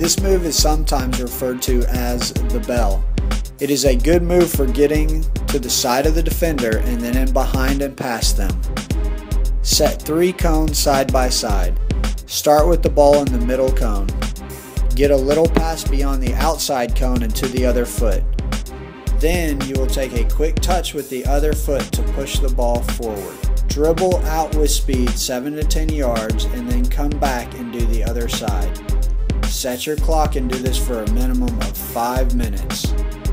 This move is sometimes referred to as the bell. It is a good move for getting to the side of the defender and then in behind and past them. Set 3 cones side by side. Start with the ball in the middle cone. Get a little pass beyond the outside cone and to the other foot. Then you will take a quick touch with the other foot to push the ball forward. Dribble out with speed 7 to 10 yards and then come back and do the other side. Set your clock and do this for a minimum of 5 minutes.